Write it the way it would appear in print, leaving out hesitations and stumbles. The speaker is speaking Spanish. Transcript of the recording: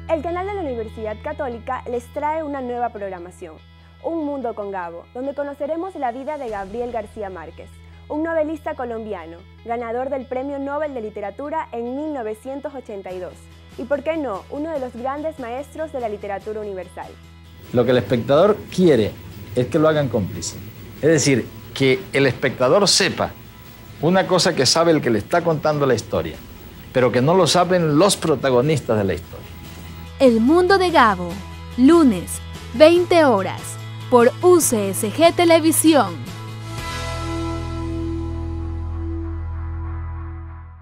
El canal de la Universidad Católica les trae una nueva programación, Un Mundo con Gabo, donde conoceremos la vida de Gabriel García Márquez, un novelista colombiano, ganador del Premio Nobel de Literatura en 1982, y por qué no, uno de los grandes maestros de la literatura universal. Lo que el espectador quiere es que lo hagan cómplice, es decir, que el espectador sepa una cosa que sabe el que le está contando la historia, pero que no lo saben los protagonistas de la historia. El Mundo de Gabo, lunes, 20 horas, por UCSG Televisión.